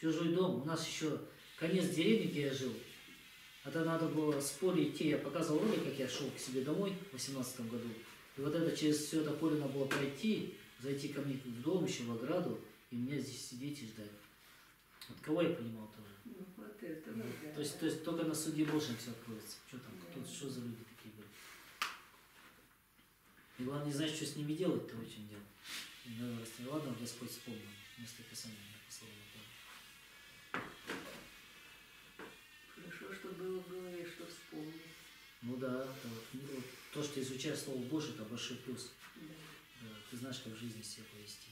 чужой дом. У нас еще конец деревни, где я жил. Это надо было с поля идти. Я показывал ролик, как я шел к себе домой в 18 году. И вот это через все это поле надо было пройти, зайти ко мне в дом, еще в ограду, и меня здесь сидеть и ждать. Вот кого я понимал тоже. Ну, вот это, Ну, да. то есть только на суде Божьем все откроется. Что там, кто, что за люди такие были. И главное, не знать, что с ними делать-то очень дело. И надо расстроить. Ладно, Господь вспомнил. Место Писания написано. Хорошо, что было в голове, что вспомнил. Ну да, это вот то, что изучаешь Слово Божие, это большой плюс. Да. Да, ты знаешь, как в жизни себя повести.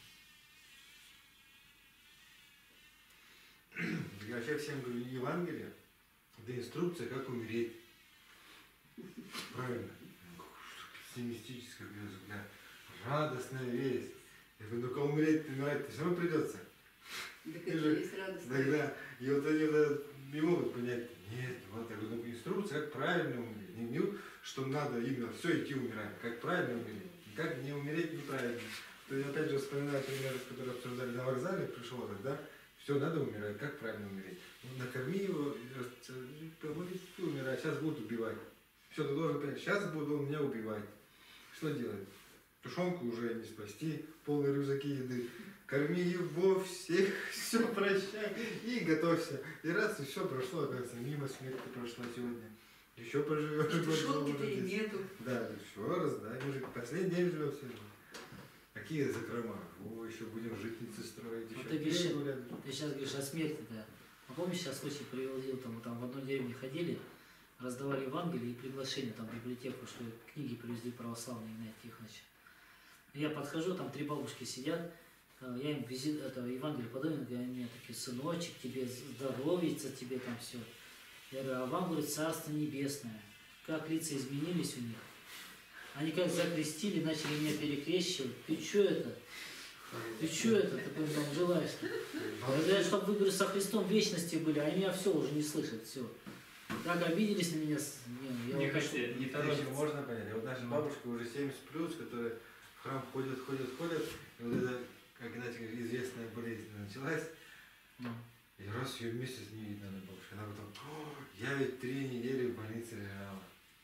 Я вообще всем говорю, Евангелие – это инструкция, как умереть. Правильно. Пессимистическая, радостная весть. Я говорю, ну-ка умирать-то все равно придется. Так это есть радостно. Тогда, и вот они не могут понять, нет, вот я говорю, ну, инструкция, как правильно умереть. Не, что надо именно все идти умирать, как правильно умереть. Как не умереть неправильно. То есть, опять же, вспоминаю пример, который обсуждали на вокзале, пришел этот, да, все, надо умирать, как правильно умереть. Ну, накорми его, помолись, ты умирай, сейчас будут убивать. Все, ты должен понять, сейчас будут он меня убивать. Что делать? Тушенку уже не спасти, полные рюкзаки еды. Корми его всех, все прощай и готовься. И раз, и все прошло, оказывается, мимо смерти прошла сегодня. Еще поживешь. Тушенки-то и нету. Да, еще раз, да, мужик, последний день живем сегодня. Какие закрома? О, еще будем житницы строить, еще Ты сейчас говоришь о смерти, да. А помнишь, сейчас случай приводил, там в одной деревне ходили, раздавали Евангелие и приглашение там в библиотеку, что книги привезли православные Игнатия Тихоновича. Я подхожу, там 3 бабушки сидят, я им это Евангелие подаю, они мне такие, сыночек, тебе здоровится, тебе там все. Я говорю, а вам, говорит, Царство Небесное. Как лица изменились у них. Они как закрестили, начали меня перекрещивать. Ты что это? Ты что это? Ты там желаешь? Я говорю, чтобы вы, говорю, со Христом в вечности были, а они меня все уже не слышат, все. Так обиделись на меня. Не хотели, не торопятся. Можно понять. Вот наша бабушка уже 70+, которая в храм ходят, и вот это, как иначе говорить, известная болезнь началась, и раз ее месяц не видно на бабушке, она потом, я ведь 3 недели в больнице лежала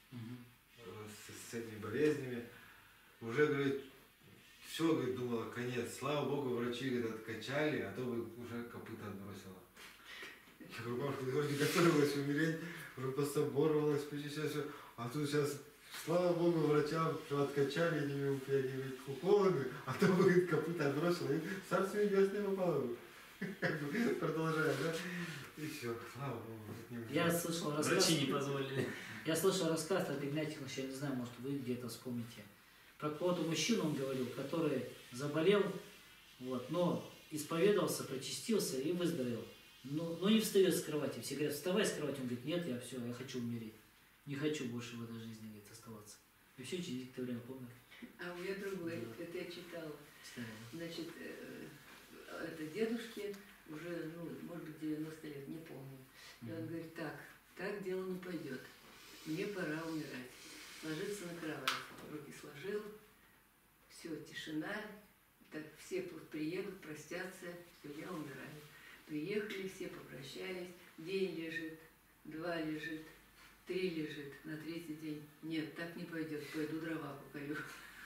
с этими болезнями, уже, говорит, все, говорит, думала, конец, слава Богу, врачи, говорит, откачали, а то бы уже копыта отбросила. Я говорю, бабушка, ты вроде готовилась умереть, уже пособоровалась, почти все, а тут сейчас, слава Богу, врачам откачали этими уколами, а то бы, говорит, копыта отбросила, и Царство Небесное попало. Продолжаем, да? И все, слава Богу. Я слышал рассказ. Врачи не позволили. Я слышал рассказ от Игнатия Тихоновича, я не знаю, может вы где-то вспомните. Про какого-то мужчину он говорил, который заболел, вот, но исповедовался, причастился и выздоровел. Но не встает с кровати. Все говорят, вставай с кровати. Он говорит, нет, я все, я хочу умереть. Не хочу больше в этой жизни, говорит, оставаться. И все, через некоторое время помер. А у меня другое, Да. это я читала. Старый. Значит, это дедушке уже, ну, может быть, 90 лет, не помню. И он говорит, так дело не пойдет. Мне пора умирать. Ложиться на кровать. Руки сложил, все, тишина. Так все приедут, простятся, все, я умираю. Приехали все, попрощались. День лежит, 2 лежит, 3 лежит, на 3-й день. Нет, так не пойдет, пойду дрова покорю.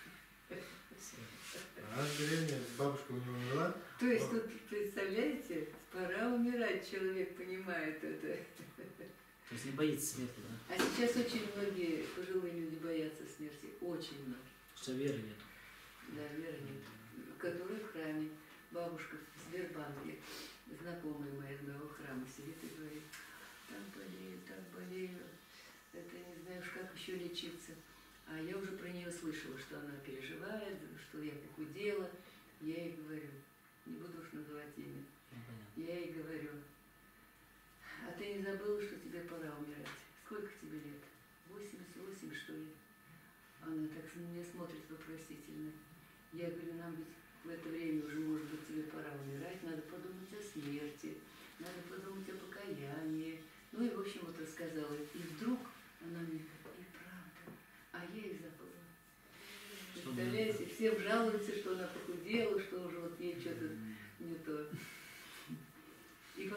А в деревне бабушка у него умерла. То есть тут, представляете, пора умирать, человек понимает это. То есть не боится смерти, да? А сейчас очень многие пожилые люди боятся смерти, очень многие. Что веры нет. Да, веры нет. Которые в храме. Бабушка в Сбербанке, знакомая моя из моего храма, сидит и говорит, так болею, это не знаю уж как еще лечиться. А я уже про нее слышала, что она переживает, что я похудела. Я ей говорю, не буду уж называть имя, я ей говорю, а ты не забыла, что тебе пора умирать? Сколько тебе лет? 88, что ли? Она так на меня смотрит вопросительно. Я говорю, нам ведь в это время уже, может быть, тебе пора умирать, надо подумать о смерти, надо подумать о покаянии. Ну и, в общем, вот рассказала. И вдруг она мне говорит, и правда, а я и забыла. Представляете, всем жалуются, что она похудела, что уже вот ей что-то не то. И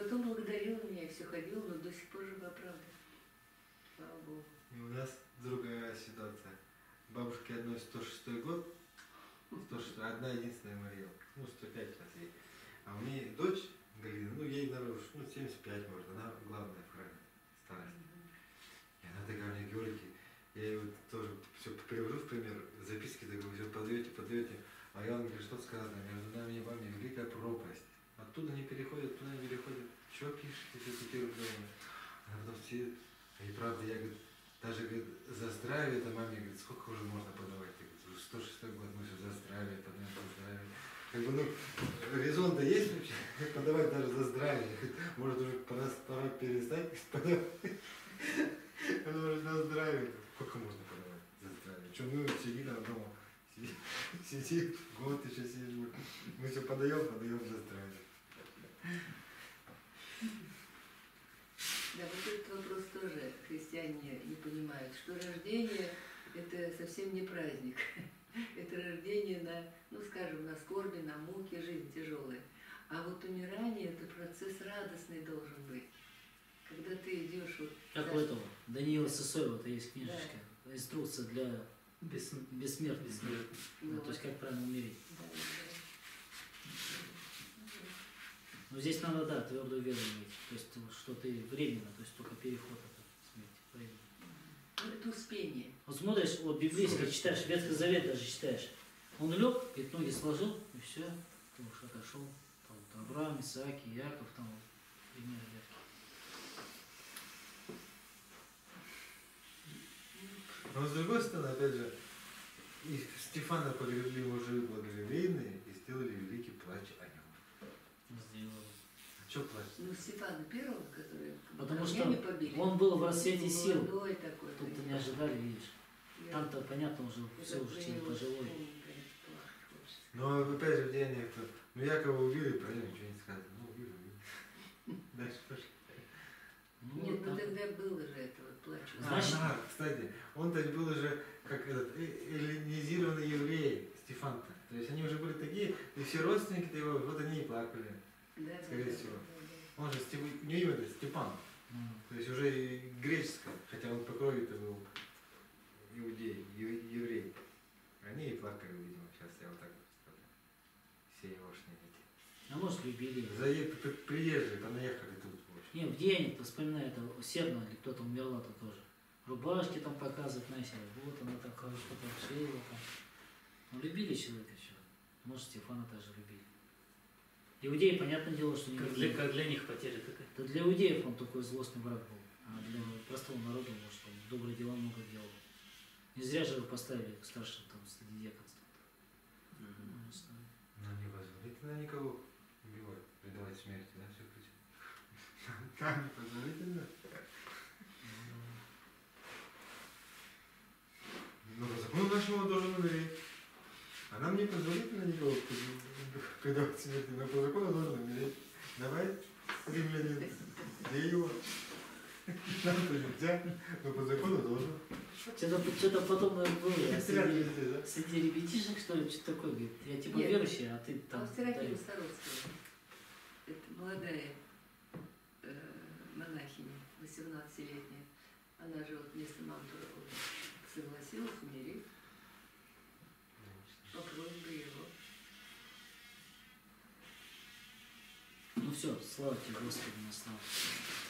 потом благодарила меня и все ходила, но до сих пор жива, правда. Слава Богу. И у нас другая ситуация. Бабушке одной 106 год, 106, одна единственная Мария, ну 105 сейчас ей. А у меня дочь Галина, ну ей, наверное, 75 может, она главная в храме, старость. И она такая мне, Георгий, я ей вот тоже все привожу в пример, записки такой, все подаете. А я, он говорит, что сказано, между нами и вами великая пропасть. Оттуда не переходят, туда не переходят. Что пишете, все такие рублевые? Она потом все, и правда, я, говорит, даже, говорит, за здравие, это маме, говорит, сколько уже можно подавать? Я говорю, 106 год, мы все за здравие, подаем за здравие. Как бы, ну, резон-то есть вообще, подавать даже за здравие. Может, уже пора перестать подавать. Она уже за здравие. Сколько можно подавать за здравие? Что, ну, сиди там дома. Сиди, год еще сидишь. Мы все подаем за здравие. Да, вот этот вопрос тоже христиане не понимают, что рождение – это совсем не праздник. Это рождение на, ну скажем, на скорби, на муке, жизнь тяжелая. А вот умирание – это процесс радостный должен быть. Когда ты идешь вот… Как у этого Даниила Сысоева-то есть книжечка. Да. Инструкция для бессмертных. Да, то есть как правильно умереть. Да. Но здесь надо, да, твердую веру иметь. То есть, что ты временно, то есть только переход от смерти. Временно. Ну, это успение. Вот смотришь, вот библейский читаешь, Ветхий Завет даже читаешь. Он лег, и ноги сложил, и все, ты уж отошел. Там вот Авраам, Исаак, Яков, там вот, примеры редкие. Но с другой стороны, опять же, и Стефана погребли мужи благоговейные и сделали великий плач о нем. Сделал. А что плач? Ну, Стефана Первого, который Потому что камнями побили, он был в рассвете сил. молодой такой. Тут-то не ожидали, видишь. Там-то, понятно, уже все уже человек пожилой. Но опять же в деяниях-то, ну Якова убили, про него ничего не сказано. Ну убили. Дальше пошли. Ну, Нет, ну там. тогда было же это вот плач. Значит- Кстати, он-то был уже как этот эллинизированный еврей, Стефан-то. То есть они уже были такие, и все родственники его, вот они и плакали. Да, скорее да, всего. да. Он же, у него имя Степан. То есть уже и греческое, хотя он по крови-то был иудей, еврей. Они и плакали, видимо, сейчас я вот так представляю. Все егошние дети. А может, любили. Приезжие, понаехали тут, в общем. Не, в деяниях-то вспоминаю, это Серна или кто-то умерла-то тоже. Рубашки там показывают на себе, вот она такая, что там шила там. Ну, любили человека еще. Может, Стефана тоже любили. Иудеи, понятное дело, что не любили. Как для них потеря такая. Да для иудеев он такой злостный враг был. А для простого народа, может, он добрые дела много делал. Не зря же его поставили к старшим там среди диаконства. Но не позволительно никого убивать, предавать смерти, да, все кричат. Там не позволительно. Ну, по закону нашему он должен умереть. А нам не позволительно никого предавать смерти, но по закону должен умереть. Давай, римлянин, где его? Нам-то нельзя, но по закону должен. Что-то подобное было. Стрелять везде, да? Среди ребятишек, что ли, что-то такое, говорит. Я типа Нет. верующий, а ты А там... у Серафима дай. Саровского, это молодая монахиня, 18-летняя, она же вот вместо Мантурова согласилась умереть по просьбе его. Ну все, слава тебе, Господи, на славу.